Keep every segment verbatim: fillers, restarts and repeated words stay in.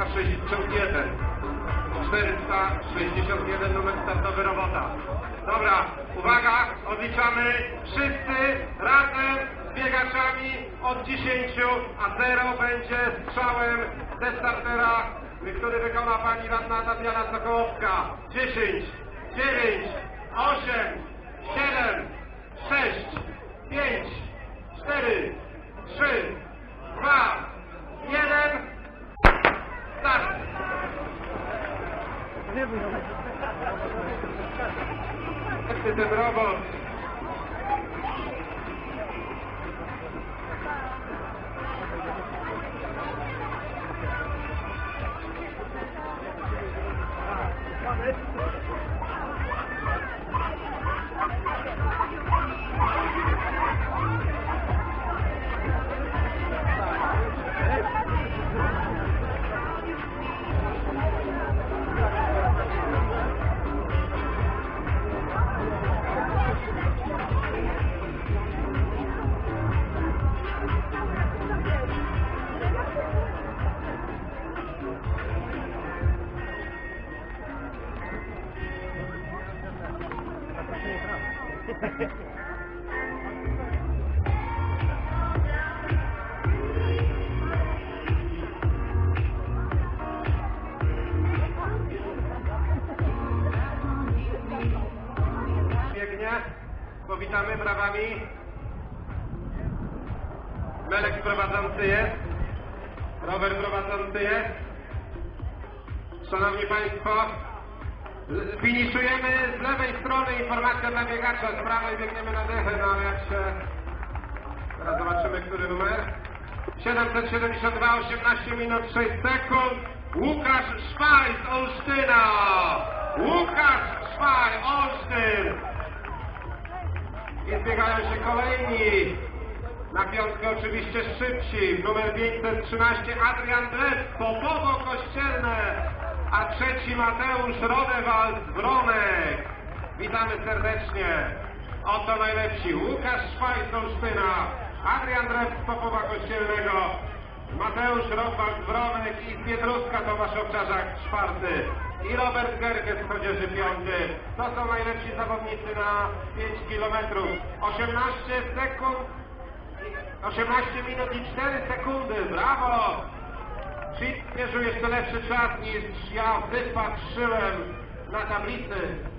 czterysta sześćdziesiąt jeden. czterysta sześćdziesiąt jeden numer startowy Robota. Dobra, uwaga, odliczamy wszyscy razem z biegaczami od dziesięciu, a zero będzie strzałem ze startera, który wykona pani radna Tatiana Sokołowska. dziesięć, dziewięć, osiem, siedem, sześć, pięć, cztery, trzy, dwa, jeden, start! Ty ten robot! Biegnie, powitamy brawami. Melek prowadzący jest, rower prowadzący jest. Szanowni Państwo, finiszujemy z lewej strony, informacja dla biegacza, z prawej biegniemy na dychę, no ale jak się... Teraz zobaczymy, który numer. siedemset siedemdziesiąt dwa, osiemnaście minut, sześć sekund. Łukasz Szwaj z Olsztyna! Łukasz Szwaj, Olsztyn! I zbiegają się kolejni. Na piątkę oczywiście szybsi. Numer pięćset trzynaście Adrian Dress, Popowo Kościelne. A trzeci Mateusz Rodewald z Wronek. Witamy serdecznie. Oto najlepsi. Łukasz Szwaj z Olsztyna, Adrian Dress z Popowa Kościelnego, Mateusz Rodewald z Wronek i z Pietruska Tomasz Owczarzak czwarty. I Robert Gerges z Chodzieży piąty. To są najlepsi zawodnicy na pięć kilometrów. osiemnaście sekund, osiemnaście minut i cztery sekundy. Brawo! Chip mierzył jeszcze lepszy czas niż ja wypatrzyłem na tablicy.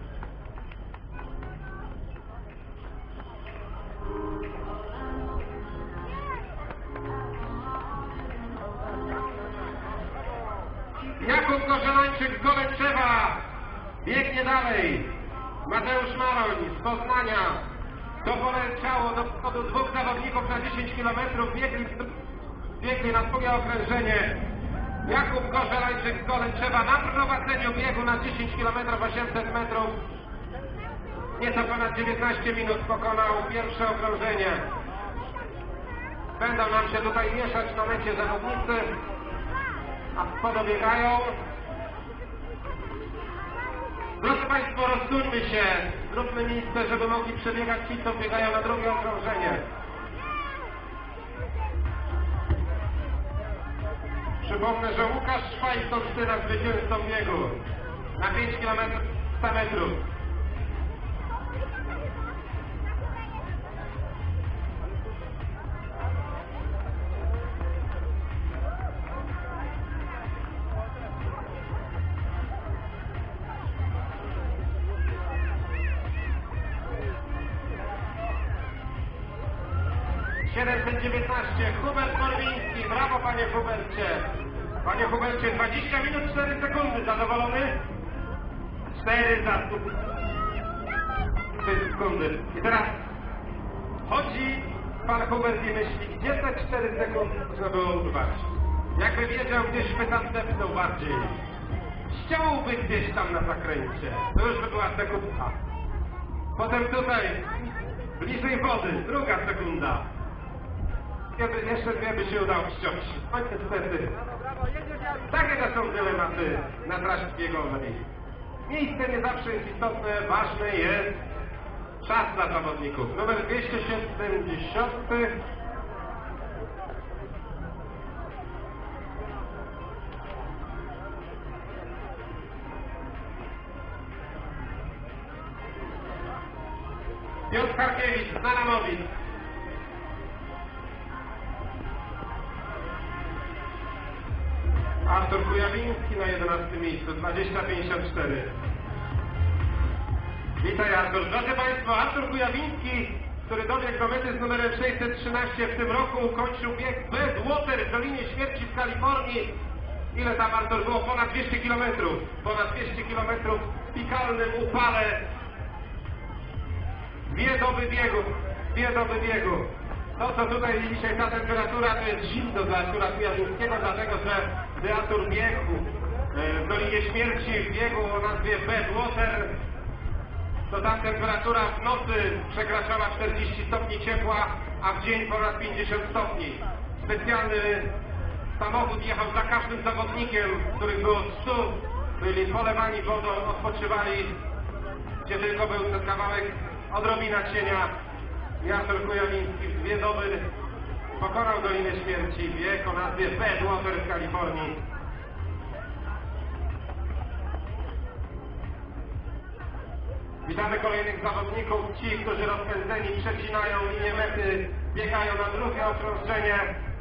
Jakub Korzelańczyk z Goleczewa biegnie dalej. Mateusz Maroń z Poznania. To poleciało do przodu dwóch zawodników na dziesięć kilometrów. Biegli, biegli na drugie okrężenie. Jakub Korzelańczyk z Goleczewa na prowadzeniu biegu na dziesięć kilometrów, osiemset metrów. Nieco ponad dziewiętnaście minut pokonał pierwsze okrążenie. Będą nam się tutaj mieszać na mecie zawodnicy, a podobiegają. Drodzy Państwo, rozsuńmy się, zróbmy miejsce, żeby mogli przebiegać ci, co biegają na drugie okrążenie. Przypomnę, że Łukasz Szwaj z Olsztyna zwycięzcą biegu na pięć kilometrów sto metrów. siedemset dziewiętnaście, Hubert Korwiński, brawo panie Hubercie. Panie Hubercie, dwadzieścia minut, cztery sekundy, zadowolony? cztery za cztery sekundy. I teraz chodzi pan Hubert i myśli, gdzie te cztery sekundy można było urwać? Jakby wiedział, gdzieś by tam zepnął bardziej. Ściąłby gdzieś tam na zakręcie. To już by była sekunda. Potem tutaj, bliżej wody, druga sekunda. Jeszcze dwie by się udało ściąć. No niestety. Takie to są dylematy na trasie biegowej. Miejsce nie zawsze jest istotne, ważne jest czas dla zawodników. Numer dwieście siedemdziesiąt. Piotr Harkiewicz, Znanamowic. Artur Kujawiński na jedenastym miejscu, dwadzieścia pięćdziesiąt cztery. Witaj Artur. Drodzy Państwo, Artur Kujawiński, który dobiegł do mety z numerem sześćset trzynaście w tym roku, ukończył bieg Badwater w Dolinie Śmierci w Kalifornii. Ile tam, Artur, było? Ponad dwieście kilometrów. Ponad dwieście kilometrów w piekalnym upale. Dwie doby biegu. Dwie doby biegu. To, co tutaj dzisiaj ta temperatura, to jest zimno dla Artura Kujawińskiego, dlatego że gdy Artur biegł w Dolinie Śmierci, w biegu o nazwie Badwater, to tam temperatura w nocy przekraczała czterdzieści stopni ciepła, a w dzień ponad pięćdziesiąt stopni. Specjalny samochód jechał za każdym zawodnikiem, których było stu, byli polewani wodą, odpoczywali, gdzie tylko był ten kawałek, odrobina cienia. I Artur Kujawiński w dwie doby pokonał Dolinę Śmierci, bieg o nazwie Badwater w Kalifornii. Witamy kolejnych zawodników, ci, którzy rozpędzeni przecinają linię mety, biegają na drugie okrążenie.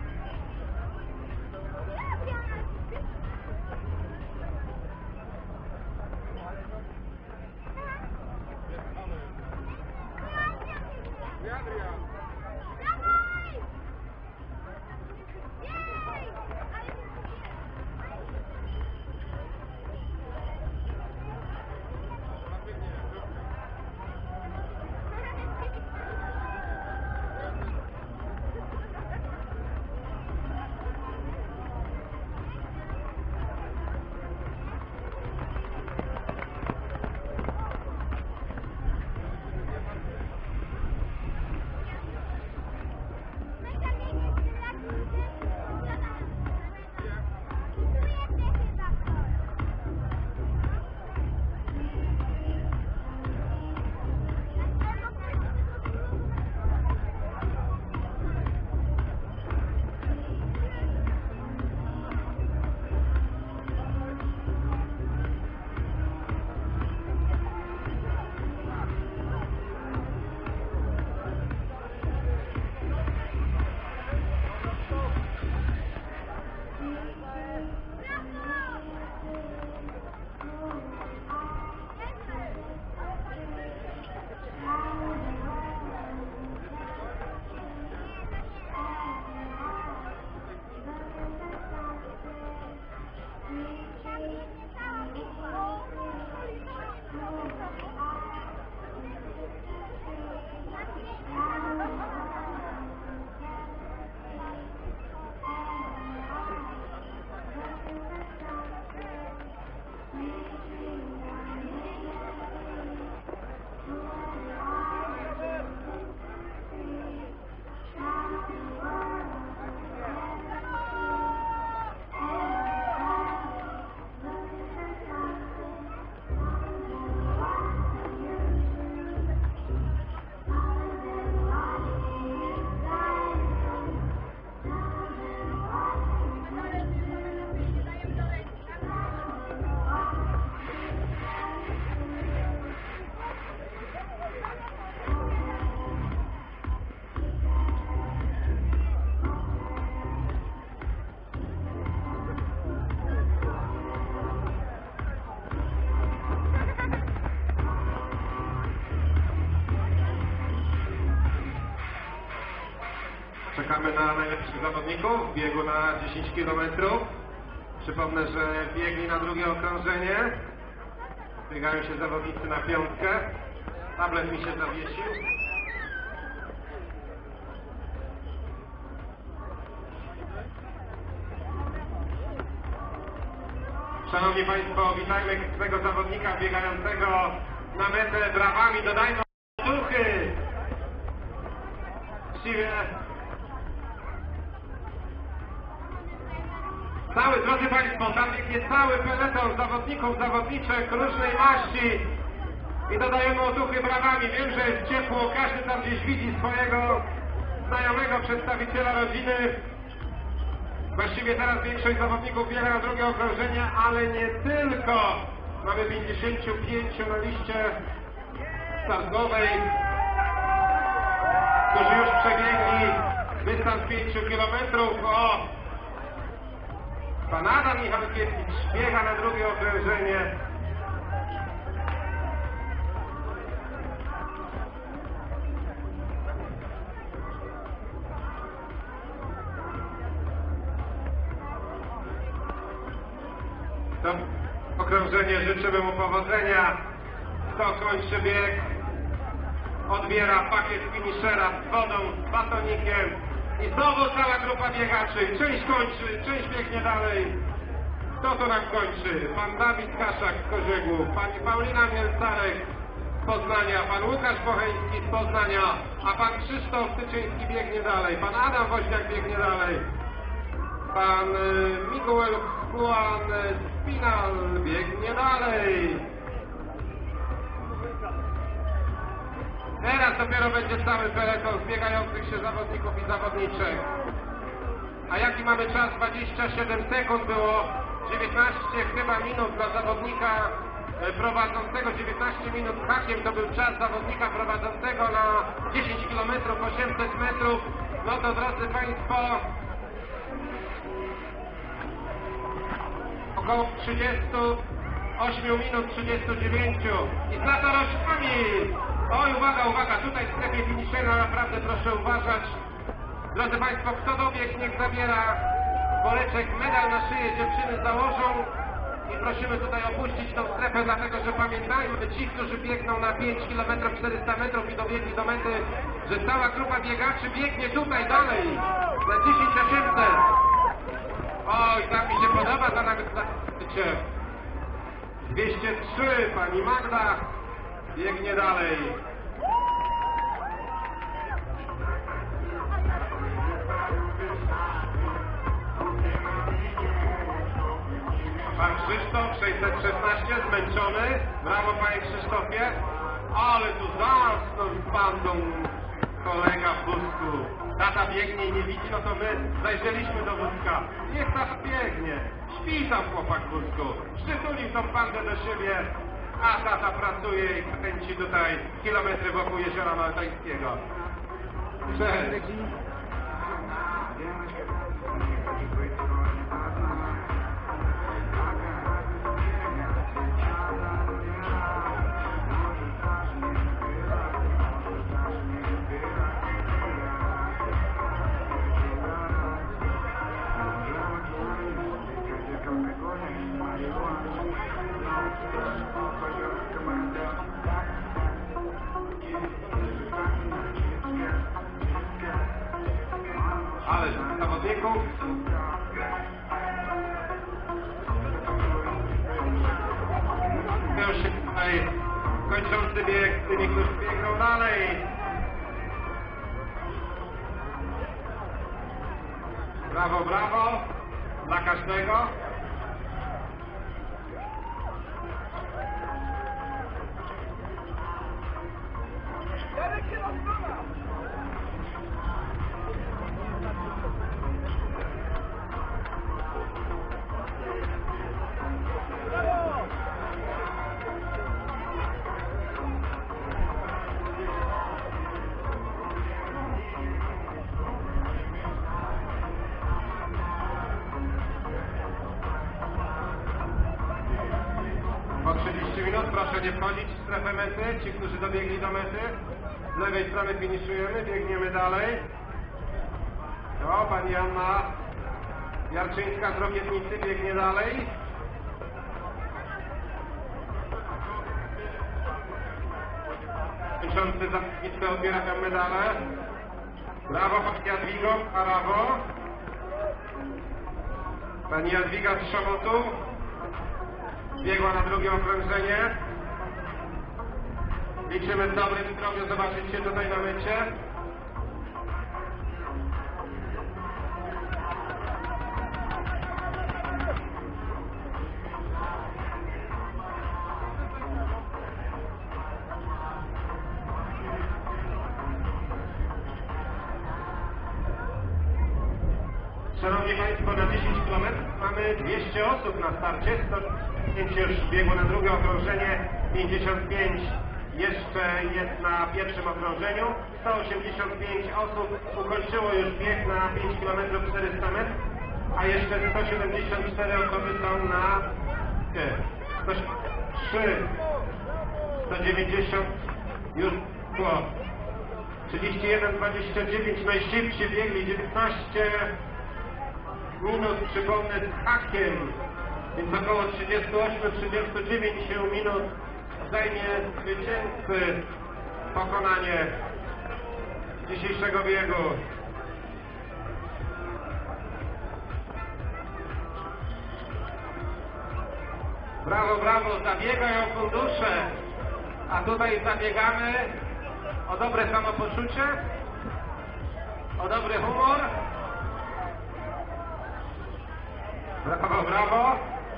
Czekamy na najlepszych zawodników w biegu na dziesięć kilometrów. Przypomnę, że biegli na drugie okrążenie. Biegają się zawodnicy na piątkę. Tablet mi się zawiesił. Szanowni Państwo, witajmy tego zawodnika biegającego na metę brawami. Dodajmy duchy. Właściwie cały, drodzy Państwo, tam biegnie cały peleton zawodników, zawodniczek różnej maści i dodajemy otuchy brawami. Wiem, że jest ciepło, każdy tam gdzieś widzi swojego znajomego przedstawiciela rodziny. Właściwie teraz większość zawodników biega na drugie okrążenie, ale nie tylko. Mamy pięćdziesięciu pięciu na liście startowej. którzy już przebiegli dystans pięciu kilometrów. O! Pan Adam Michalkiewicz biega na drugie okrążenie. To okrążenie życzymy mu powodzenia. Kto kończy bieg, odbiera pakiet finishera z wodą, z batonikiem i znowu cała grupa biegaczy. Część kończy, część biegnie dalej. Kto to nam kończy? Pan Dawid Kaszak z Koziegłów, pani Paulina Mielcarek z Poznania, pan Łukasz Bocheński z Poznania, a pan Krzysztof Tyczyński biegnie dalej, pan Adam Woźniak biegnie dalej, pan Miguel Juan Spinal biegnie dalej. Teraz dopiero będzie cały peleton zbiegających się zawodników i zawodniczek. A jaki mamy czas? dwadzieścia siedem sekund było, dziewiętnaście chyba minut dla zawodnika prowadzącego, dziewiętnaście minut hakiem to był czas zawodnika prowadzącego na dziesięć kilometrów, osiemset metrów. No to drodzy Państwo, około trzydzieści osiem minut, trzydzieści dziewięć i z latoroślami. Oj, uwaga, uwaga, tutaj w strefie finiszera naprawdę proszę uważać. Drodzy Państwo, kto dobiegł, niech zabiera woreczek, medal na szyję dziewczyny założą i prosimy tutaj opuścić tą strefę, dlatego że pamiętajmy, ci, którzy biegną na pięć kilometrów, czterysta metrów i dobiegli do mety, że cała grupa biegaczy biegnie tutaj dalej na dziesięć osiemset. Oj, tak mi się podoba ta nagroda. dwieście trzy, pani Magda biegnie dalej. Pan Krzysztof, sześćset szesnaście, zmęczony. Brawo, panie Krzysztofie. Ale tu zasnął z bandą kolega w wózku. Tata biegnie i nie widzi, no to my zajrzeliśmy do wózka. Niech tata biegnie. Śpi tam chłopak w wózku. Przytulił tą bandę do siebie, a tata pracuje i kręci tutaj kilometry wokół jeziora Maltańskiego. Cześć. Ale zawodników miał się tutaj kończący bieg z tymi, którzy biegną dalej. Brawo, brawo dla każdego. Po trzydzieści minut proszę nie wchodzić w strefę mety, ci, którzy dobiegli do mety. Z lewej strony finiszujemy, biegniemy dalej. O, pani Anna Jarczyńska z Rokietnicy biegnie dalej. Kończący zawodniczkę odbiera tam medale. Brawo, pani Jadwigo, brawo. Pani Jadwiga z Szomotu biegła na drugie okrążenie. Liczymy w dobrym zdrowiu zobaczyć się tutaj na mycie. Szanowni Państwo, na dziesięć kilometrów mamy dwieście osób na starcie, sto pięć już biegło na drugie okrążenie, pięćdziesiąt pięć jeszcze jest na pierwszym okrążeniu. sto osiemdziesiąt pięć osób ukończyło już bieg na pięć kilometrów czterysta metrów, a jeszcze sto siedemdziesiąt cztery osoby są na sto trzy, sto dziewięćdziesiąt już było. trzydzieści jeden dwadzieścia dziewięć najszybciej biegli, dziewiętnaście minut, przypomnę, z hakiem, więc około trzydzieści osiem trzydzieści dziewięć minut zajmie zwycięzcy pokonanie dzisiejszego biegu. Brawo, brawo, zabiegają fundusze, a tutaj zabiegamy o dobre samopoczucie, o dobry humor. Brawo, brawo.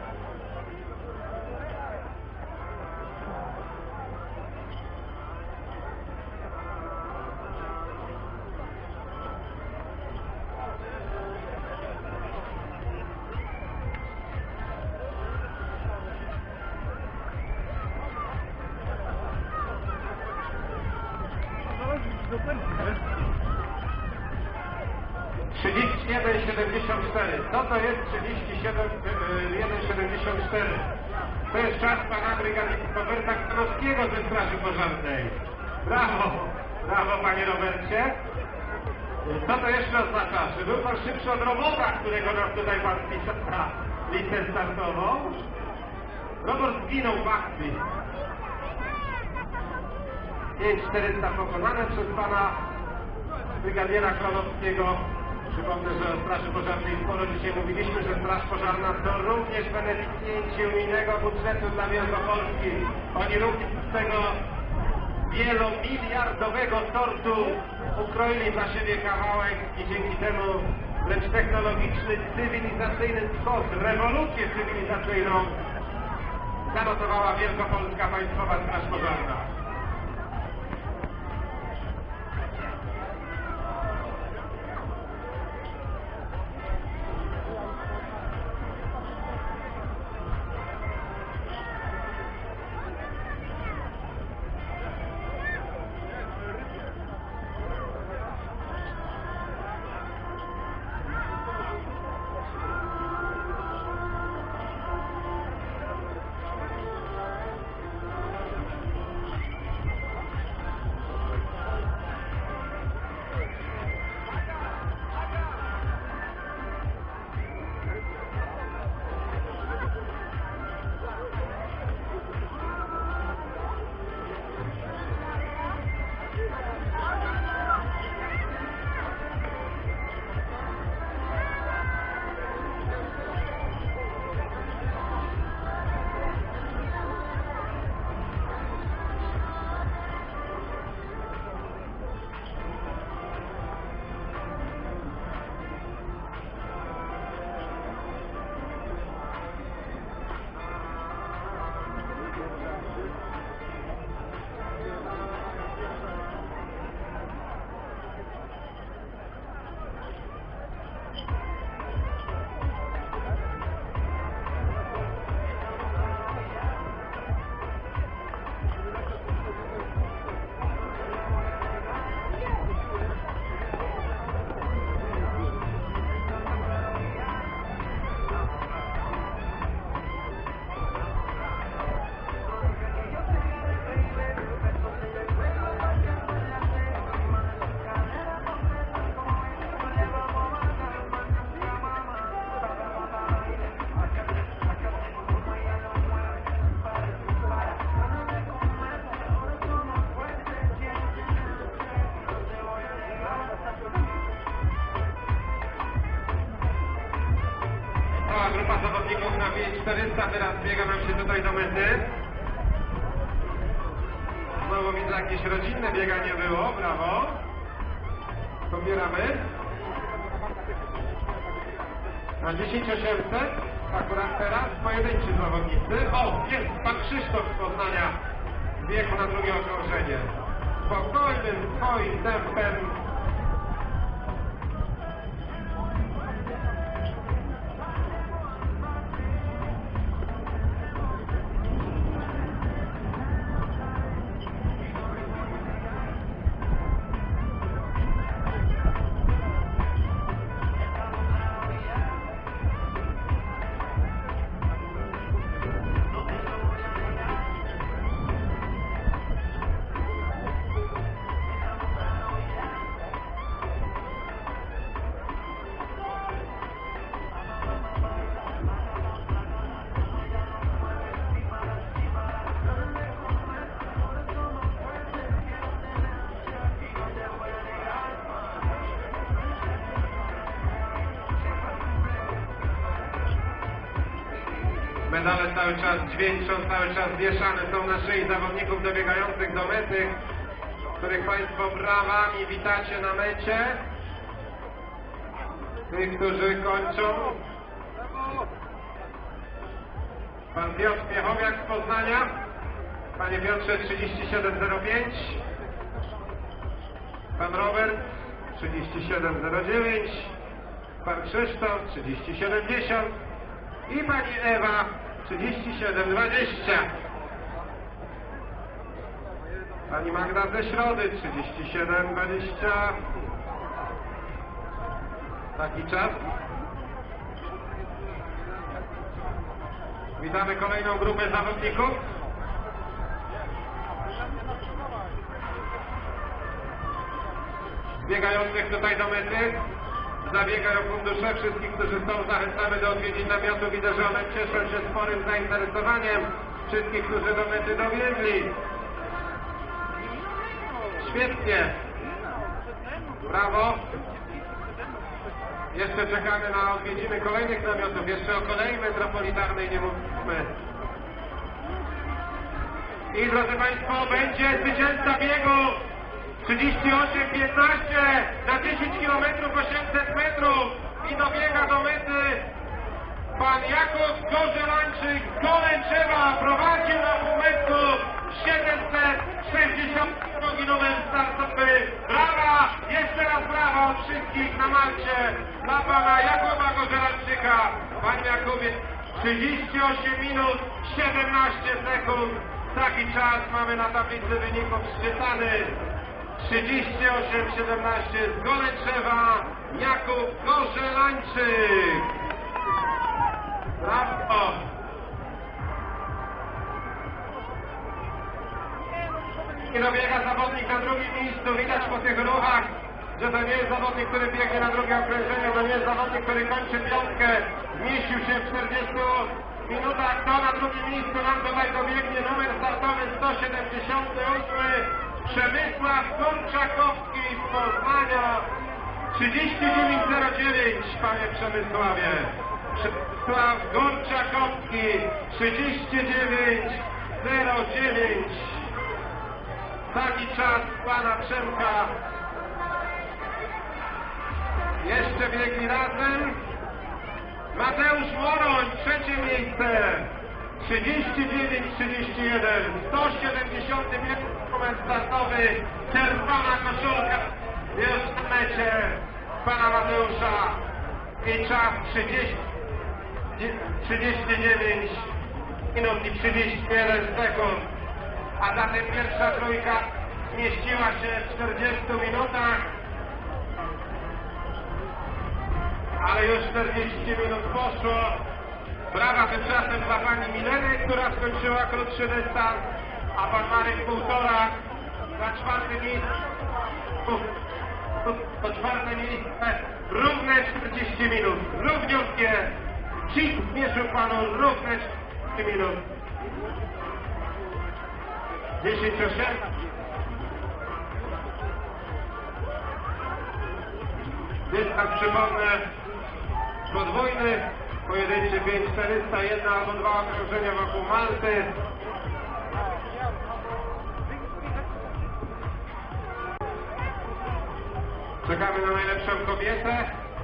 trzydzieści jeden siedemdziesiąt cztery. Co to jest trzydzieści jeden siedemdziesiąt cztery? To jest czas pana brygadiera Roberta Kranowskiego ze Straży Pożarnej. Brawo, brawo panie Robercie. Co to jeszcze oznacza? Że był pan szybszy od robota, którego nam tutaj pan pisał na listę startową? Robert zginął w akcji. pięć tysięcy czterysta pokonane przez pana brygadiera Kranowskiego. Przypomnę, że o Straży Pożarnej sporo dzisiaj mówiliśmy, że Straż Pożarna to również beneficjenci unijnego budżetu dla Wielkopolski. Oni również z tego wielomiliardowego tortu ukroili dla siebie kawałek i dzięki temu wręcz technologiczny, cywilizacyjny skok, rewolucję cywilizacyjną zanotowała Wielkopolska Państwowa Straż Pożarna. Grupa zawodników na pięć tysięcy czterysta teraz biega nam się tutaj do mety. Znowu widzę, jakieś rodzinne bieganie było, brawo. Pobieramy. Na dziesięć tysięcy osiemset, akurat teraz pojedynczy zawodnicy. O, jest pan Krzysztof z Poznania, biegł na drugie okrążenie. Spokojnym, swoim tempem. Medale cały czas dźwięczą, cały czas wieszane są na szyi zawodników dobiegających do mety, których Państwo brawami witacie na mecie. Tych, którzy kończą. Pan Piotr Piechowiak z Poznania. Panie Piotrze, trzydzieści siedem zero pięć. Pan Robert, trzydzieści siedem zero dziewięć. Pan Krzysztof, trzydzieści siedemdziesiąt. I Pani Ewa, trzydzieści siedem dwadzieścia. Pani Magda ze Środy, trzydzieści siedem dwadzieścia. Taki czas. Witamy kolejną grupę zawodników. Biegających tutaj do mety. Zabiegają fundusze. Wszystkich, którzy są, zachęcamy do odwiedzin namiotu. Widzę, że one cieszą się sporym zainteresowaniem. Wszystkich, którzy do mety dobiegli. Świetnie. Brawo. Jeszcze czekamy na odwiedziny kolejnych namiotów. Jeszcze o kolei metropolitarnej nie mówimy. I drodzy Państwo, będzie zwycięzca biegu trzydzieści osiem piętnaście na dziesięć kilometrów osiemset metrów i dobiega do mety pan Jakub Gorzelańczyk z Golęczewa. Prowadzi na półmetku siedemset sześćdziesiąt drugi numer startowy. Brawa! Jeszcze raz brawa od wszystkich na Malcie dla pana Jakuba Gorzelańczyka. Panie Jakubie, trzydzieści osiem minut siedemnaście sekund. Taki czas mamy na tablicy wyników szczytany. trzydzieści osiem siedemnaście z Golęczewa. Jakub Gorzelańczyk. Brawo! I dobiega zawodnik na drugim miejscu. Widać po tych ruchach, że to nie jest zawodnik, który biegnie na drugie okrężenie. To nie jest zawodnik, który kończy piątkę. Zmieścił się w czterdziestu minutach. To na drugim miejscu nam tutaj dobiegnie numer startowy sto siedemdziesiąty ósmy. Przemysław Górczakowski z Poznania. trzydzieści dziewięć zero dziewięć, panie Przemysławie. Przemysław Górczakowski. trzydzieści dziewięć zero dziewięć. Taki czas pana Przemka. Jeszcze biegli razem. Mateusz Moroń, trzecie miejsce. trzydzieści dziewięć trzydzieści jeden. sto siedemdziesiąty moment startowy. Czerwona koszulka. Już w mecie pana Mateusza. I czas trzydzieści dziewięć minut i trzydzieści jeden sekund. A zatem pierwsza trójka zmieściła się w czterdziestu minutach. Ale już czterdzieści minut poszło. Brawa tymczasem dla pani Mileny, która skończyła krótszy dystans, a pan Marek Półtora na czwarte miejsce. To czwarte miejsce, równe czterdzieści minut. Równiutkie. Cik zmierzył panu równe czterdzieści minut. dziesięć osiem. Dystans, przypomnę, podwójny, pojedynczy pięć czterysta, jedna albo dwa okrążenia wokół Malty. Czekamy na najlepszą kobietę.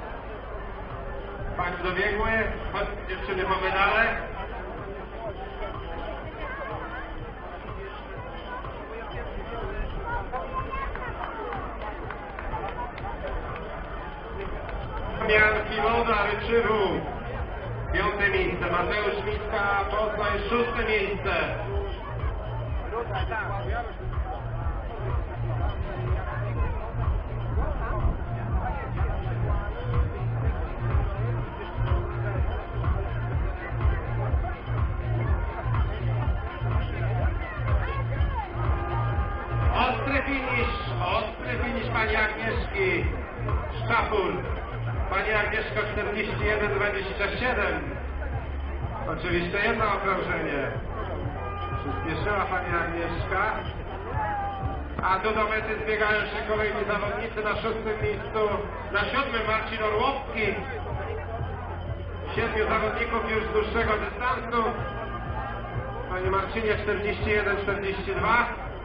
Pani dobiegły, chodź dziewczyny po medale. Jan Kiwoda, Ryczywu, piąte miejsce. Mateusz Miska, Poznań, szóste miejsce. Ostry finisz, ostry finisz pani Agnieszki Szczapur. Pani Agnieszka czterdzieści jeden dwadzieścia siedem. Oczywiście jedno okrążenie. Przyspieszyła pani Agnieszka. A tu do mety zbiegają się kolejni zawodnicy na szóstym miejscu. Na siódmym Marcin Orłowski. siedmiu zawodników już z dłuższego dystansu. Panie Marcinie, czterdzieści jeden czterdzieści dwa.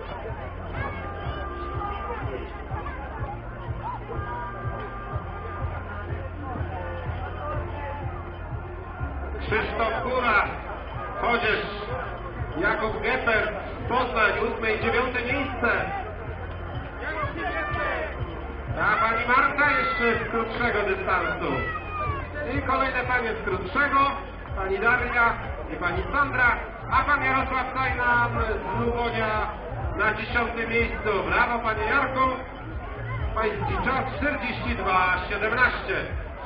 Krzysztof Kura, Chodzież, Jakub Geper, Poznań, ósme i dziewiąte miejsce. A pani Marta jeszcze z krótszego dystansu. I kolejne panie z krótszego, pani Daria i pani Sandra, a pan Jarosław Tajnan z Lubonia na dziesiątym miejscu. Brawo panie Jarku. Pański czas czterdzieści dwa siedemnaście.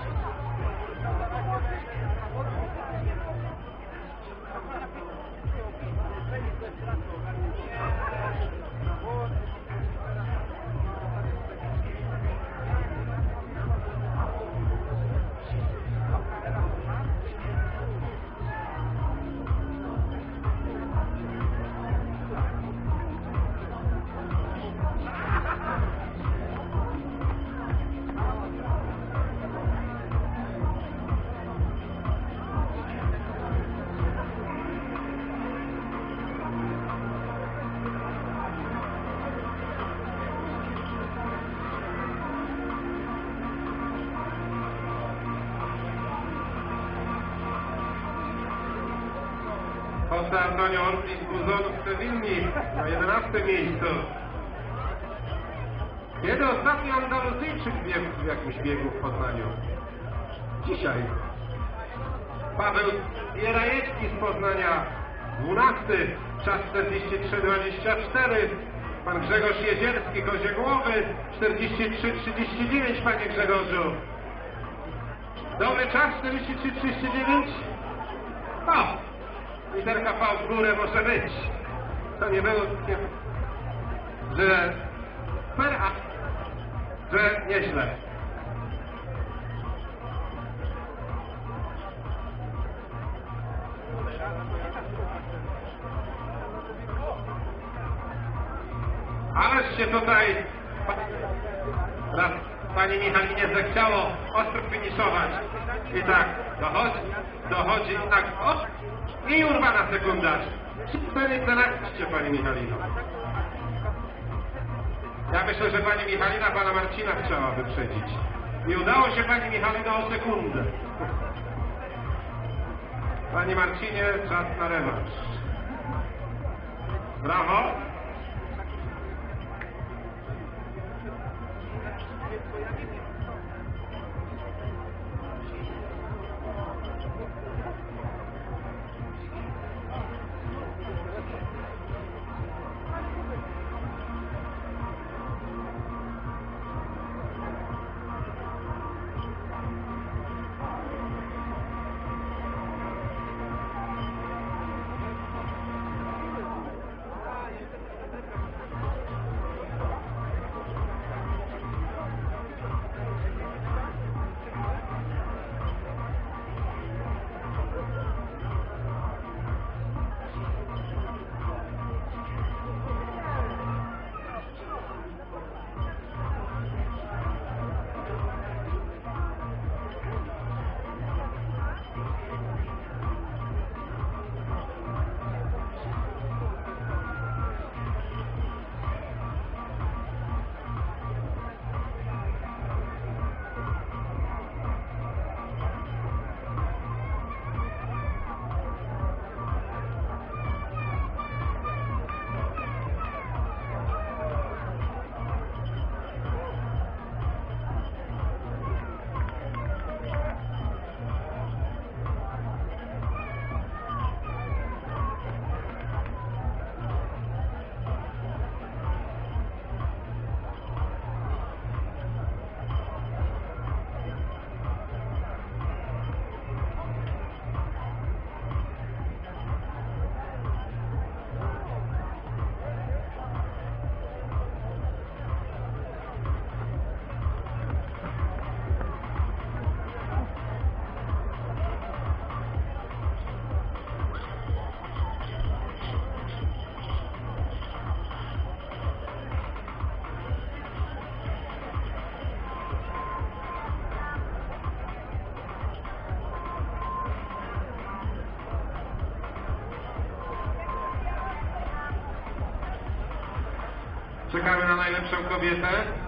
Jose Antonio Ortiz Buzon z Sewilli na jedenastym miejscu. Kiedy ostatni Andaluzyjczyk biegł w jakimś biegu w Poznaniu? Dzisiaj. Paweł Jerajecki z Poznania, dwunasty, czas czterdzieści trzy dwadzieścia cztery. Pan Grzegorz Jezierski, Koziegłowy, czterdzieści trzy trzydzieści dziewięć, panie Grzegorzu. Dobry czas, czterdzieści trzy trzydzieści dziewięć? O! Literka V w górę może być. To nie było, nie, że super, a że nieźle. Ależ się tutaj raz pani Michalinie zechciało ostro finiszować. I tak, dochodzi, dochodzi, tak, o! I urwana sekundarz. cztery jedenaście, pani Michalino. Ja myślę, że pani Michalina pana Marcina chciała wyprzedzić. Nie udało się pani Michalino o sekundę. Panie Marcinie, czas na rewanż. Brawo. Czekamy na najlepszą kobietę.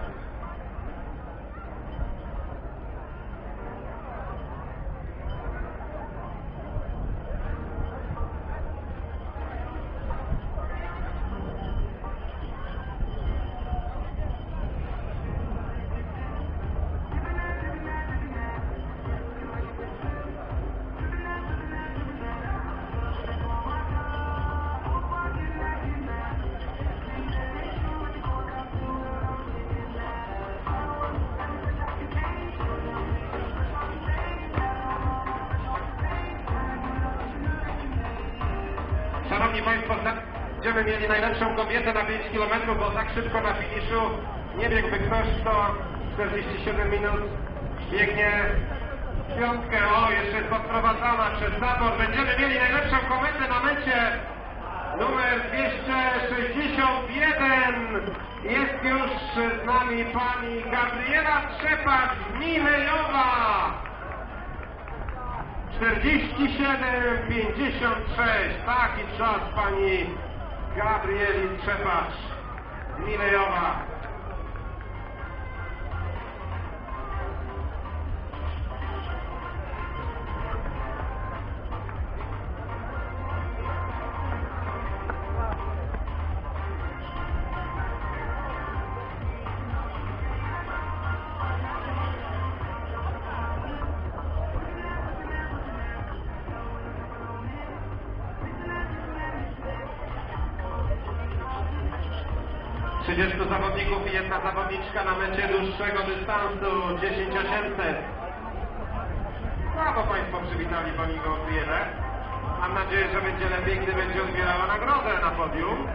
Szanowni Państwo, będziemy mieli najlepszą kobietę na pięć kilometrów, bo tak szybko na finiszu nie biegłby ktoś, kto czterdzieści siedem minut biegnie piątkę. O, jeszcze jest podprowadzana przez zabor. Będziemy mieli najlepszą kobietę na mecie numer dwieście sześćdziesiąt jeden. Jest już z nami pani Gabriela Trzepacz-Milejowa. czterdzieści siedem pięćdziesiąt sześć. Taki czas pani Gabrieli Trzepacz-Milejowa. trzydziestu zawodników i jedna zawodniczka na mecie dłuższego dystansu dziesięć osiemset. Brawo Państwo przywitali pani Gabrielę. Mam nadzieję, że będzie lepiej, gdy będzie odbierała nagrodę na podium.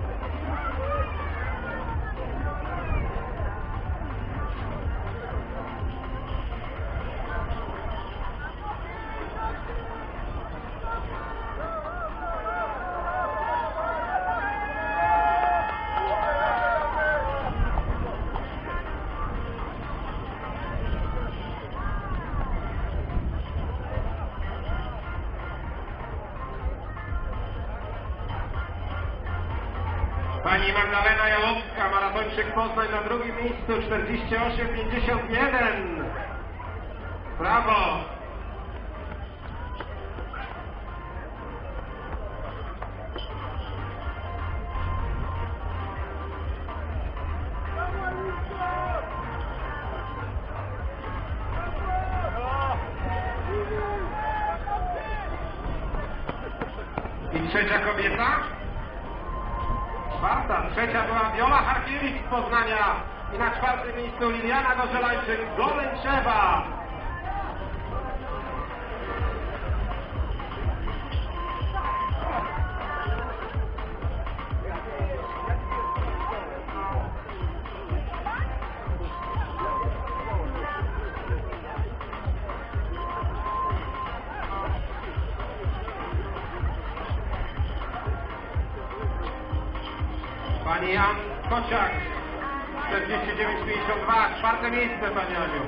Pani Magdalena Jalowska, maratończyk Poznań na drugim miejscu, czterdzieści osiem pięćdziesiąt jeden. Brawo! I trzecia kobieta? Czwarta, trzecia była Wiola Harkiewicz z Poznania i na czwartym miejscu Liliana Gorzelańczyk z Golęczewa. Pani Jan Kociak, czterdzieści dziewięć pięćdziesiąt dwa, czwarte miejsce Pani Aniu.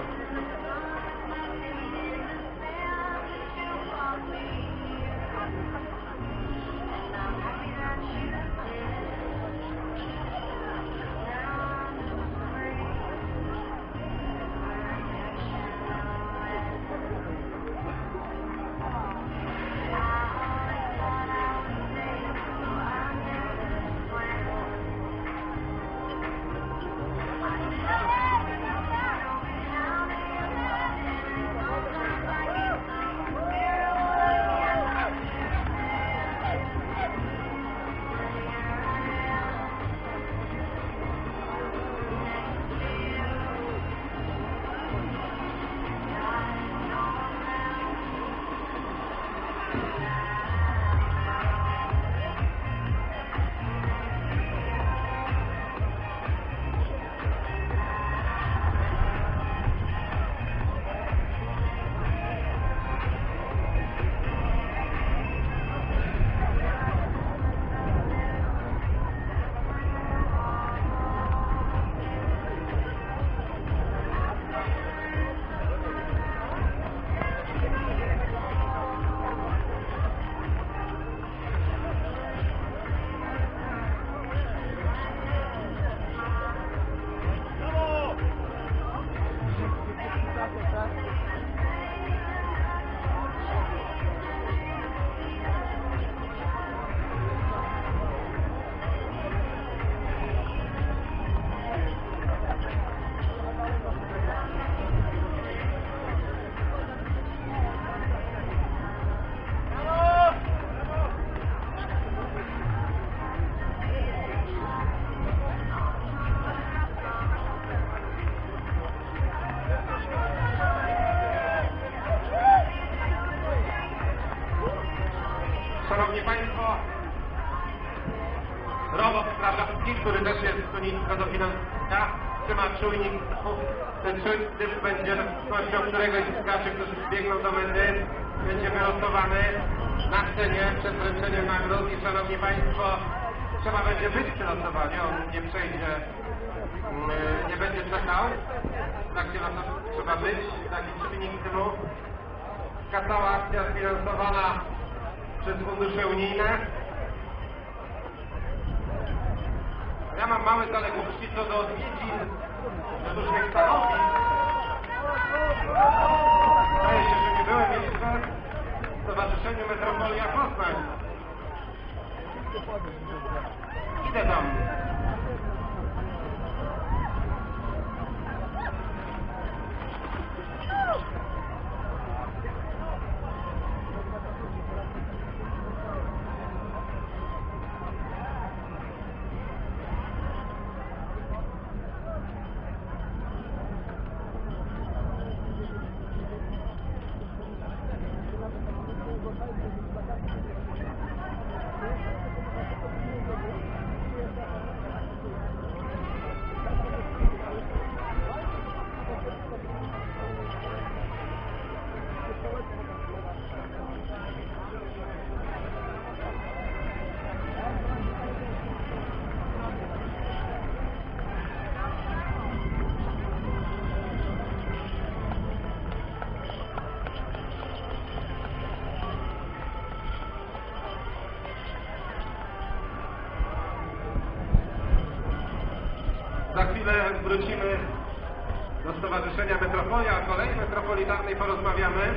Szanowni Państwo, robot Strażacki, który też jest tu nisko dofinansowania, trzyma czujnik, ten czujnik będzie kością któregoś z skaczy, którzy biegną do mety, będzie wylosowany na scenie przed wręczeniem nagród i Szanowni Państwo, trzeba będzie być przy losowaniu, on nie przejdzie, nie będzie czekał, w trakcie losowania trzeba być, taki czynnik tymu. Taka cała akcja sfinansowana przez fundusze unijne. Ja mam małe zaległości co do odwiedzin różnych stanowisk. Zdaje się, że nie byłem jeszcze w Stowarzyszeniu Metropolia Poznań. Idę tam. Za chwilę wrócimy do Stowarzyszenia Metropolia, o kolei metropolitarnej porozmawiamy.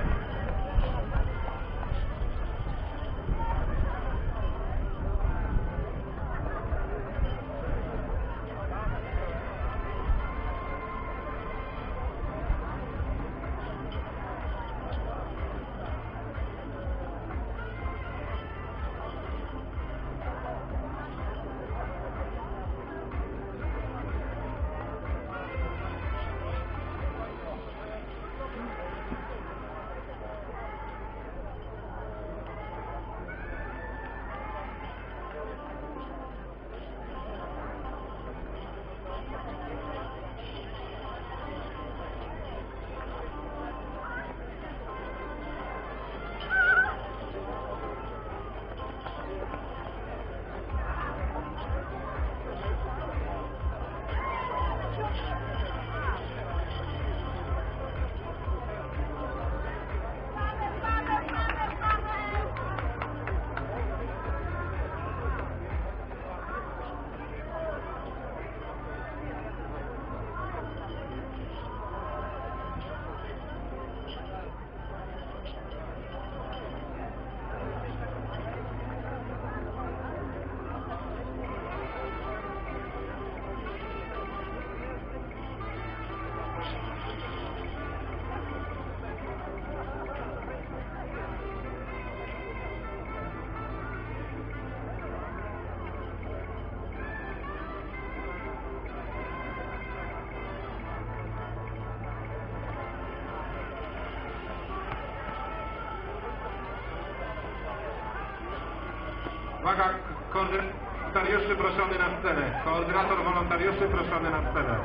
Uwaga, koordynatariuszy proszony na scenę. Koordynator wolontariuszy proszony na scenę.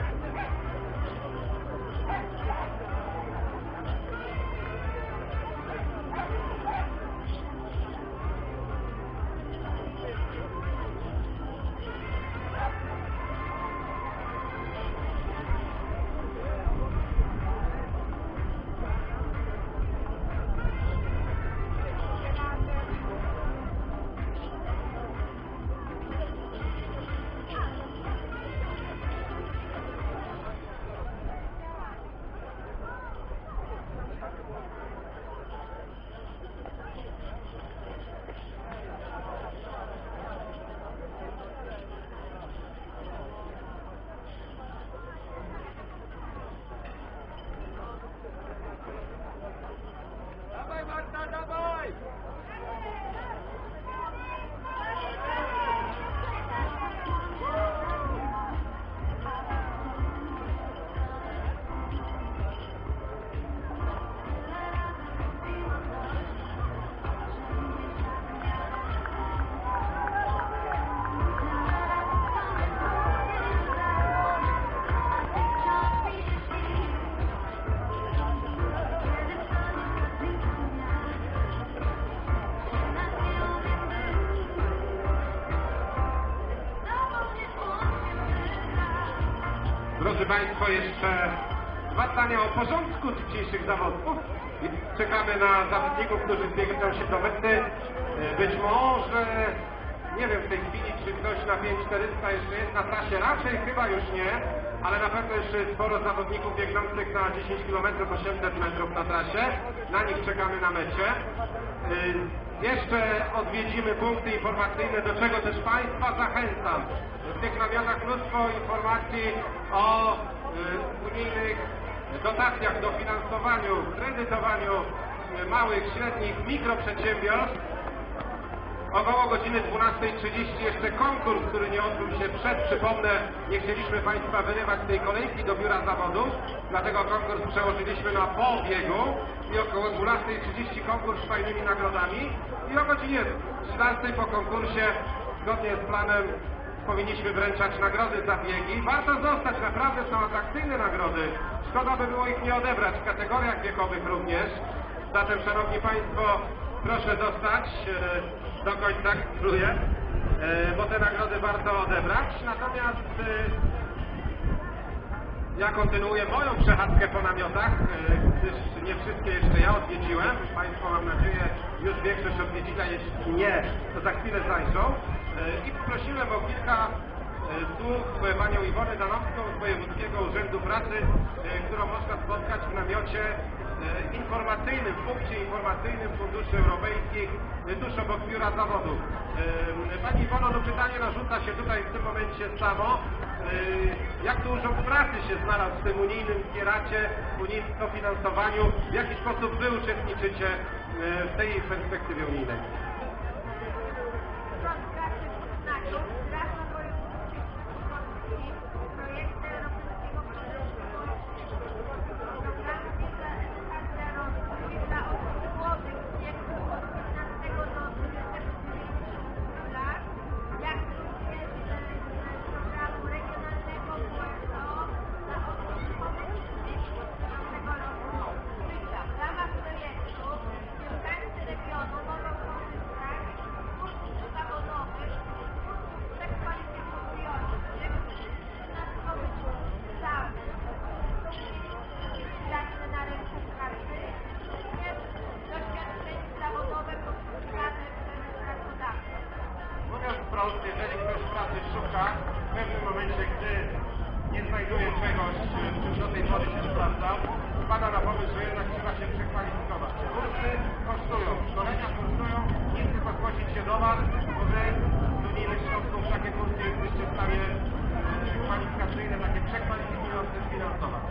Drodzy Państwo, jeszcze dwa zdania o porządku dzisiejszych zawodów. Czekamy na zawodników, którzy zbiegają się do mety. Być może, nie wiem w tej chwili, czy ktoś na pięć czterysta jeszcze jest na trasie, raczej chyba już nie, ale na pewno jeszcze jest sporo zawodników biegnących na dziesięć kilometrów, osiemset metrów na trasie. Na nich czekamy na mecie. Jeszcze odwiedzimy punkty informacyjne, do czego też Państwa zachęcam. W tych namiotach mnóstwo informacji o y, unijnych dotacjach, dofinansowaniu, kredytowaniu małych, średnich, mikroprzedsiębiorstw. Około godziny dwunastej trzydzieści jeszcze konkurs, który nie odbył się przed, przypomnę, nie chcieliśmy Państwa wyrywać z tej kolejki do biura zawodów, dlatego konkurs przełożyliśmy na po biegu i około dwunastej trzydzieści konkurs z fajnymi nagrodami i o godzinie czternastej po konkursie, zgodnie z planem, powinniśmy wręczać nagrody za biegi. Warto zostać, naprawdę są atrakcyjne nagrody. Szkoda by było ich nie odebrać w kategoriach wiekowych również. Zatem, Szanowni Państwo, proszę zostać do końca, gratuluję, bo te nagrody warto odebrać. Natomiast ja kontynuuję moją przechadzkę po namiotach, gdyż nie wszystkie jeszcze ja odwiedziłem. Państwo, mam nadzieję, już większość odwiedziła, jeśli nie, to za chwilę zajrzą. I poprosiłem o kilka słów panią Iwonę Danowską z Wojewódzkiego Urzędu Pracy, którą można spotkać w namiocie informacyjnym, w punkcie informacyjnym Funduszy Europejskich tuż obok biura zawodów. Pani Iwono, no pytanie narzuca się tutaj w tym momencie samo. Jak to Urząd Pracy się znalazł w tym unijnym wspieracie, unijnym dofinansowaniu? W jaki sposób wy uczestniczycie w tej perspektywie unijnej? Jeżeli ktoś pracy szuka, w pewnym momencie, gdy nie znajduje czegoś, w czym do tej pory się sprawdzał, wpada na pomysł, że jednak trzeba się przekwalifikować. Kursy kosztują, szkolenia kosztują, nie tylko zgłosić się do Was, bo Wy z unijnych środków takie kursy jesteście w stanie kwalifikacyjne, takie przekwalifikujące sfinansować.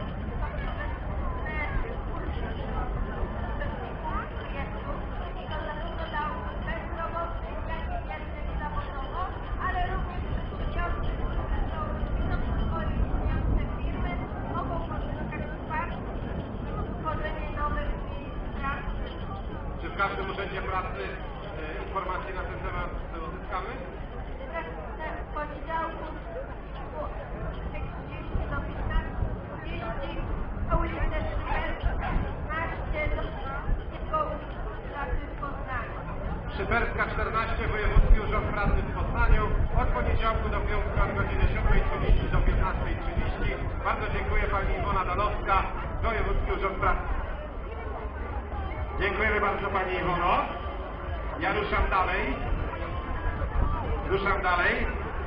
Czy w każdym urzędzie pracy e, informacje na ten temat uzyskamy? W poniedziałku trzydzieści do piętnastu trzydzieści po ulicy sztyperskiej pracy w Poznaniu. Szyperska czternaście, Wojewódzki Urząd Pracy w Poznaniu, od poniedziałku do piątku od godziny siódmej trzydzieści do piętnastej trzydzieści. Bardzo dziękuję, pani Iwona Danowska, Wojewódzki Urząd Pracy. Dziękujemy bardzo, pani Iwono. Ja ruszam dalej. Ruszam dalej.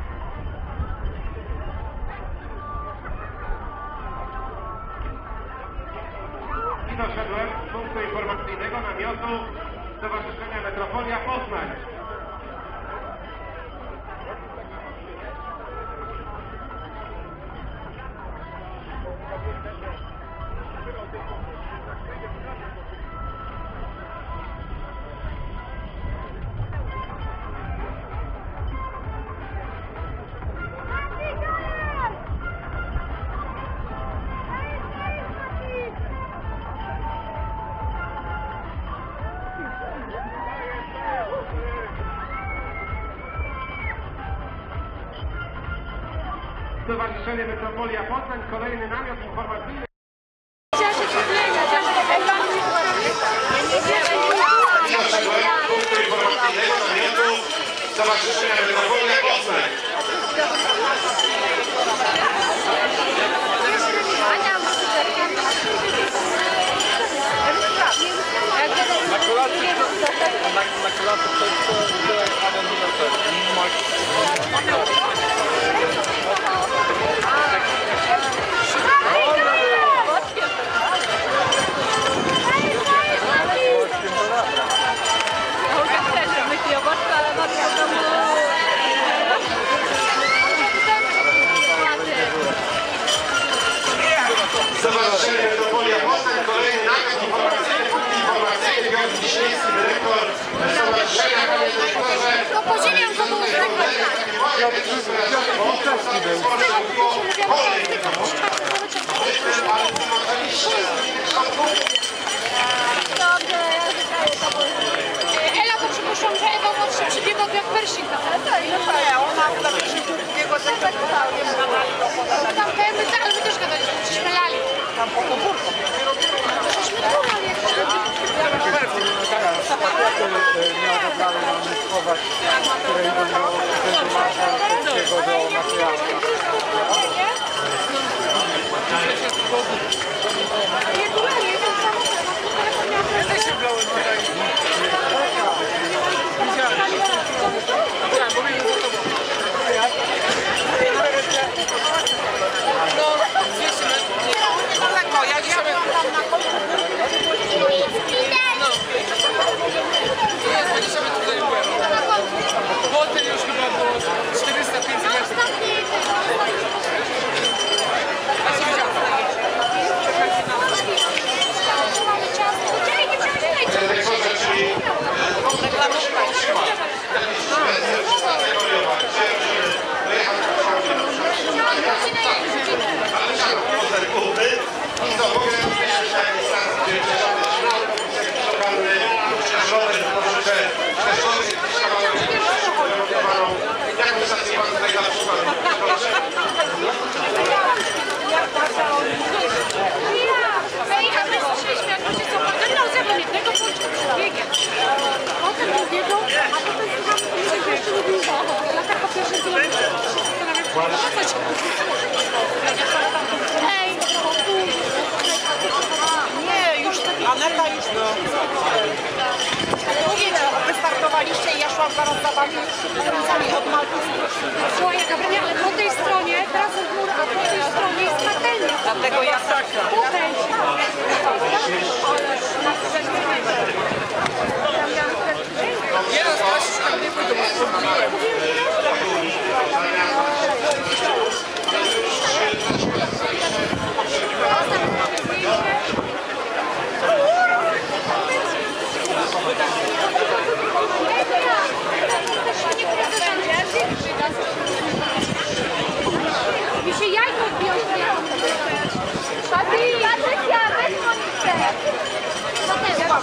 I doszedłem z punktu informacyjnego namiotu Stowarzyszenia Metropolia Poznań. Stowarzyszenie Metropolia Poznań, kolejny namiot informacyjny. Punktu informacyjnego namiotu Stowarzyszenia Metropolia Poznań. na kolację to jest to Adam Zobaczenie do Polia Poznań, kolejny nakaz informacyjny, punkt informacyjny, Piotr Wiśniewski, dyrektor Stowarzyszenia, panie dyrektorze. No podziemiam go, bo już tak Dobrze, ja wydaję to. Ela, to przypuszczam, że Ewa młodszy przybiegła jak Persik. Ale to nie, ona chyba przybiegła tak tak nie gadali. Tam my, ale my też gadaliśmy, żeśmy lali. Tam po podwórku. Żeśmy dumali, jak to miał zabrane namysłować, które idą do Urzędu Marszałkowskiego do materiału. Hotel już chyba było czterysta pięćdziesiąt metrów. A co widziałem? Dyrektorze, czyli i to mogę myśleć na instancji dziewięćdziesiątej trzeciej lokalny przeszczony troszeczkę przeszczony jaką stację pan tutaj na przykład Ej, a my słyszeliśmy, jak ludzie są potem ze mną jednego bądź biegiem. Potem drugiego, a potem słucham, że jeszcze nie było. Lata po pierwszym kilometrze. Ej, Nie, już Aneta już no. Mówię ci, wystartowaliście i ja szłam zaraz za wami ulicami od Malty. słuchaj, jaka brania, ale po tej stronie, teraz jest mur, a po tej stronie jest patelnia. Dlatego ja tak. Tutaj. Nie raz, teraz już tam nie pójdę, bo pomyliłem. Mi się jajko odbiją z tej Patryk, Patrycja, weź Monikę. Co to jest?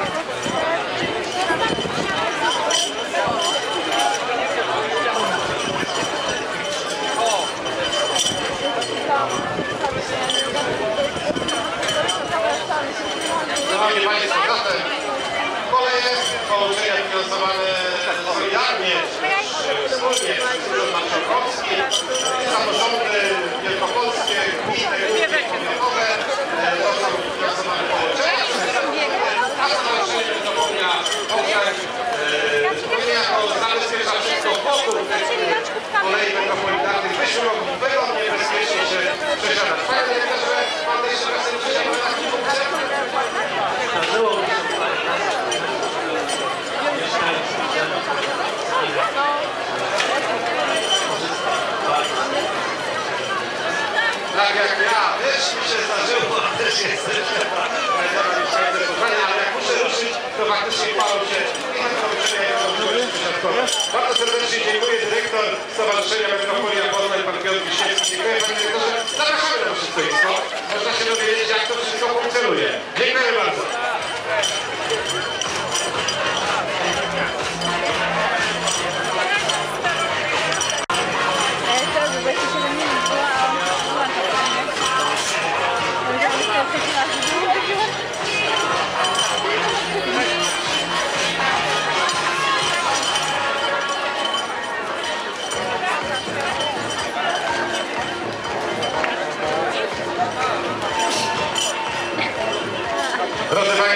Szanowni Państwo, zatem koleje połączenia finansowane solidarnie, wspólnie przez Urząd Marszałkowski, samorządy wielkopolskie, gminy, powiatowe, zostały finansowane połączenia. A stowarzyszenie Metropolia Poznań powinien jako zabezpiecza wszystko wokół tych kolei metropolitalnych, byśmy mogli wygodnie, bezpiecznie się przesiadać. Panie dyrektorze, pan jeszcze raz nie przesiadł na takim punkcie? Tak jak ja, też mi się zdarzyło, też jestem ale jak muszę ruszyć, to faktycznie chwalą się i na połączenie bardzo serdecznie dziękuję, dyrektor Stowarzyszenia Metropolia Poznań, pan Piotr Wiśniewski. Dziękuję, panie dyrektorze. Zapraszamy na wszystko państwo. Można się dowiedzieć, jak to wszystko funkcjonuje. Dziękuję bardzo. Drodzy Państwo,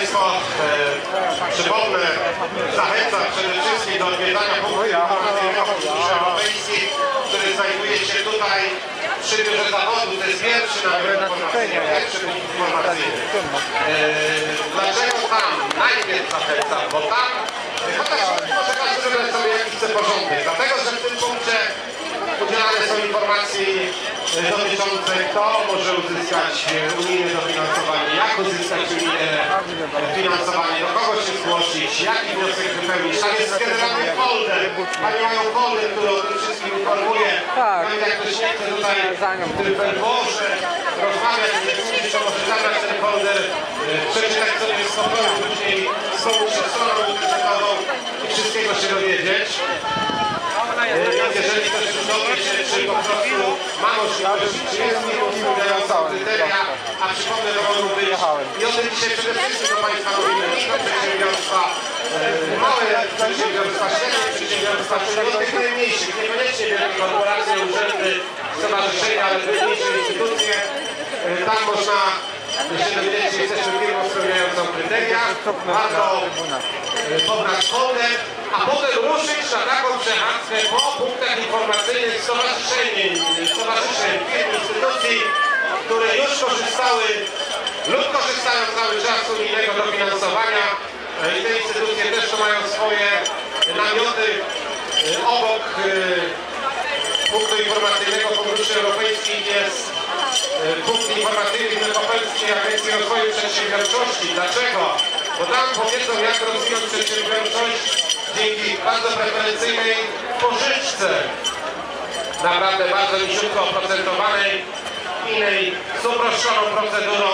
Państwo, e, przypomnę, zachęcam przede wszystkim do odwiedzania punktu informacyjnego Funduszy Europejskich, który znajduje się tutaj przy biurze zawodu. To jest pierwszy namiot informacyjny, pierwszy punkt informacyjny. E, dlaczego tam najpierw zachęcam? Bo tam, chociaż może każdy wybrać sobie jakiś chce porządek, dlatego że w tym punkcie udzielane są informacji dotyczące, kto może uzyskać unijne dofinansowanie, jak uzyskać unijne finansowanie, do kogo się zgłosić, jaki wniosek wypełnić. Tam jest generalny folder. Pani mają folder, który o tym wszystkim informuje. Tak. Nawet jak ktoś nie chce tutaj w tym ferworze rozmawiać, nie wiem, to może zabrać ten folder, przeczytać sobie spokojnie, później z tą stroną internetową i wszystkiego się dowiedzieć. Więc jeżeli ktoś dowie się, czy po prostu ma możliwość, czy jest minimum spełniającą kryteria, a przypomnę, że mogą być, i o tym dzisiaj przede wszystkim do Państwa mówimy, mikroprzedsiębiorstwa, małe przedsiębiorstwa, średnie przedsiębiorstwa, czyli od tych najmniejszych, niekoniecznie wielkie korporacje, urzędy, stowarzyszenia, ale mniejsze instytucje, tam można się dowiedzieć, że jesteśmy firmą spełniającą kryteria, warto pobrać folder, a potem ruszyć na taką przechadzkę po punktach informacyjnych stowarzyszeń, stowarzyszeń, firm, instytucji, które już korzystały lub korzystają cały czas z unijnego dofinansowania. I te instytucje też tu mają swoje namioty obok punktu informacyjnego Funduszy Europejskich jest punkt informacyjny Wielkopolskiej Agencji Rozwoju Przedsiębiorczości. Dlaczego? Bo tam powiedzą, jak rozwijać przedsiębiorczość dzięki bardzo preferencyjnej pożyczce, naprawdę bardzo niziutko oprocentowanej, innej z uproszczoną procedurą.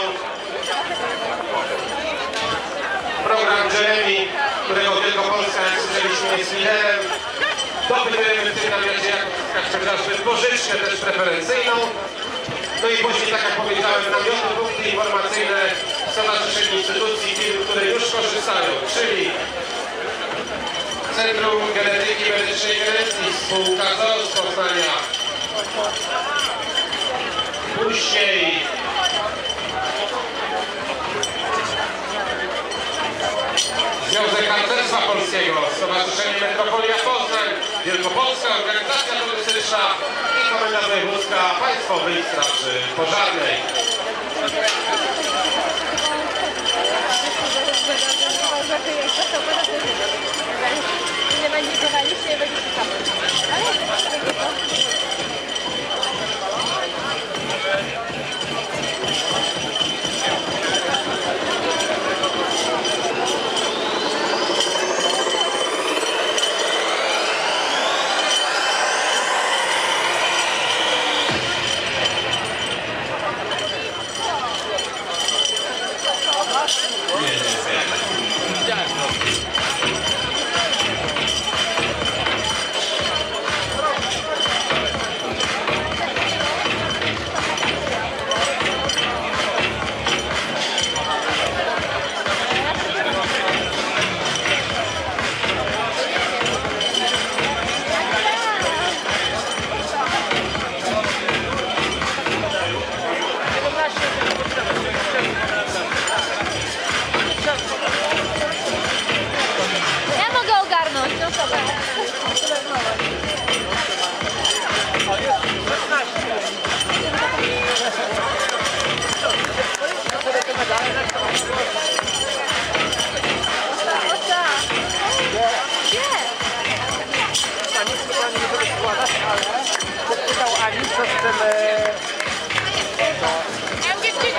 Program Jeremy, którego Wielkopolska, jak słyszeliśmy, jest liderem. Dopytujemy w tym namiocie, jak uzyskać chociażby pożyczkę też preferencyjną. No i później, tak jak powiedziałem, namioty, punkty informacyjne stowarzyszeń, instytucji, firm, które już korzystają, czyli Centrum Genetyki Medycznej Genecji, spółka Z O Z z Poznania. Później Związek Harcerstwa Polskiego, Stowarzyszenie Metropolia Poznań, Wielkopolska Organizacja Turystyczna i Komenda Wojewódzka Państwowej Straży Pożarnej. Nie będzie kochaliście, nie będzie ciekawe. Ja mogę ogarnąć, no sobie. Pytał Ani, co chcemy... Ja mam dziewczynę.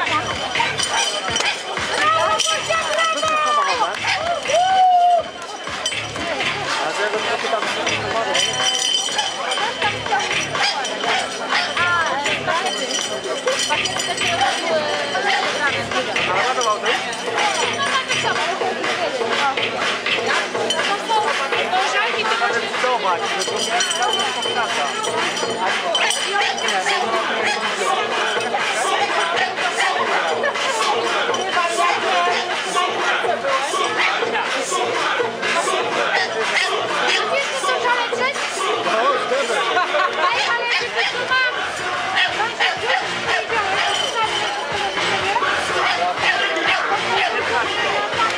A ja go zapytam, co jest numerem. A ładował ty? Zobacz, że to mi cały pokaza. Ale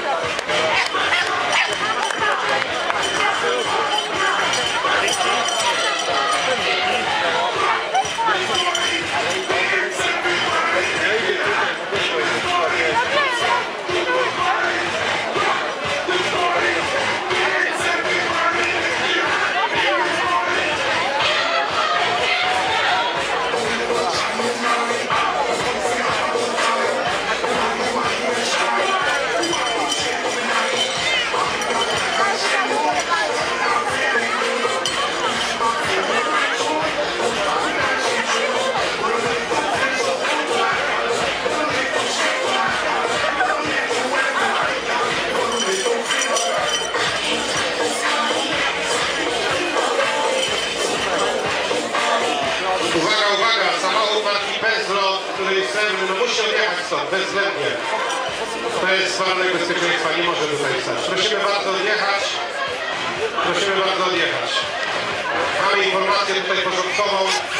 złoty i srebrny, no musi odjechać stąd, bezwzględnie. To jest warunek bezpieczeństwa, nie może tutaj stać. Prosimy bardzo odjechać. Prosimy bardzo odjechać. Mamy informację tutaj porządkową.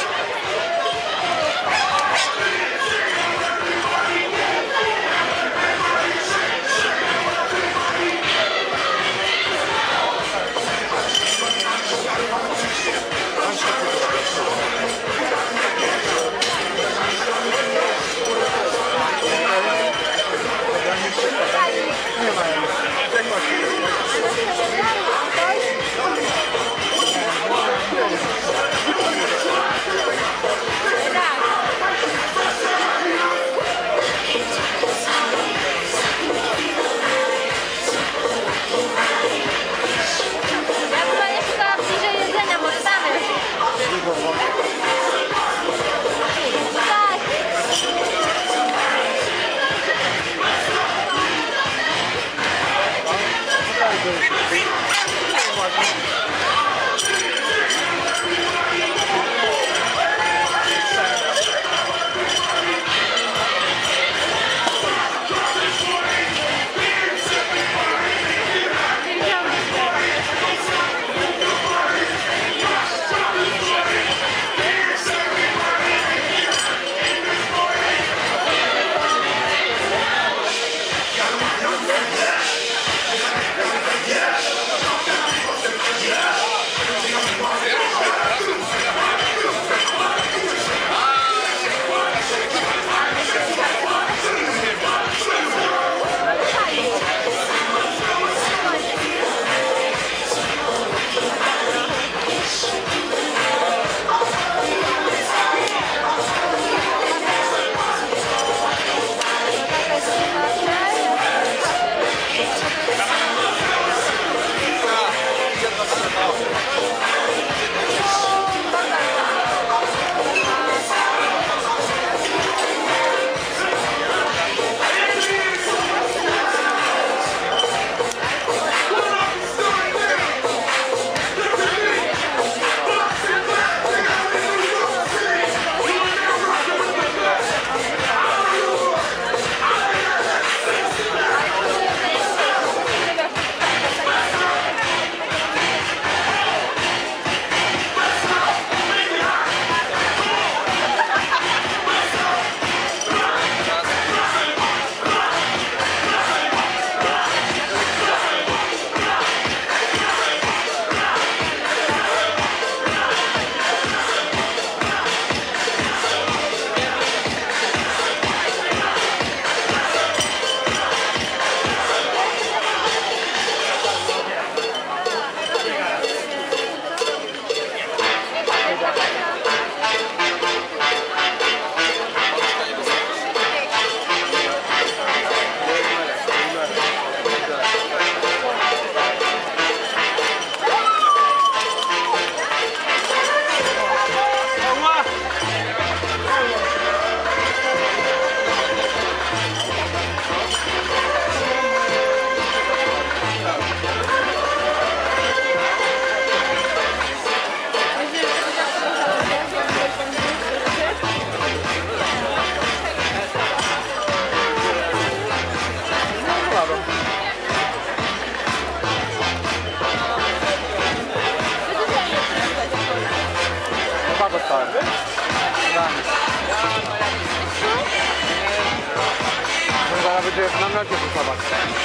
Zaraz będzie w namiocie kupować.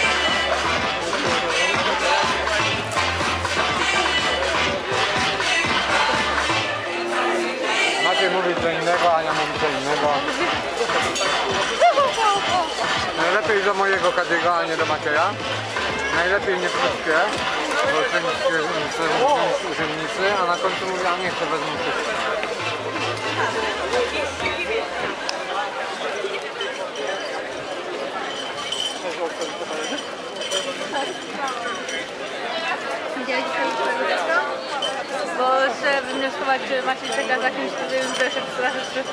Maciej mówi co innego, Ania mówi co innego. Najlepiej do mojego Kadiego, a nie do Macieja. Najlepiej nie wszystkie, bo są urzędnicy, a na końcu mówi, a nie chcę wezmę wszystkie. Widziałeś to? Bo trzeba wywnioskować, czy Maciej czeka za kimś, który już się przestraszyć.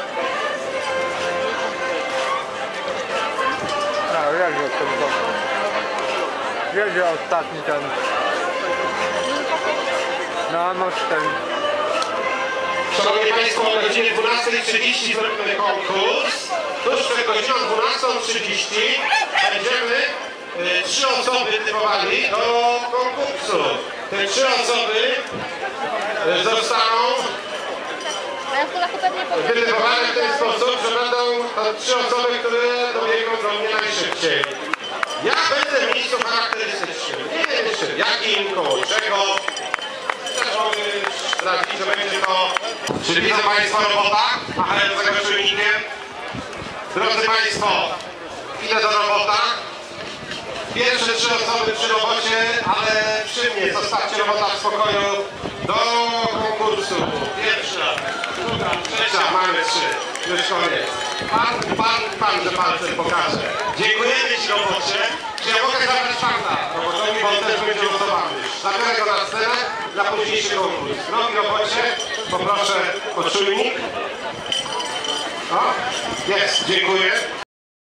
No, jedzie ten jedzie ostatni ten. No, masz ten. Szanowni Państwo, godzinie dwunastej trzydzieści zrobimy konkurs. Tuż przed godziną dwunastą trzydzieści będziemy y, trzy osoby typowali do konkursu. Te trzy osoby y, zostaną wytypowane w ten sposób, że będą to trzy osoby, które dobiegną do mnie najszybciej. Ja będę w miejscu charakterystycznym. Nie wiem jeszcze jakim, koło czego. Też mogę zdradzić, że będzie to... Czyli widzą Państwo robota, machając tego czujnikiem. Drodzy Państwo, idę do robota. Pierwsze trzy osoby przy robocie, ale przy mnie zostawcie robota w spokoju do konkursu. Pierwsza, druga, trzecia, mamy trzy. Już koniec. Pan, pan, pan, że palcem pokaże. Dziękujemy Ci robocie. Czy ja mogę zabrać Pana robotowi, bo on też będzie losowany. Zabiorę go na scenę na późniejszy konkurs. Drogi robocie, poproszę o czujnik. O, jest, dziękuję.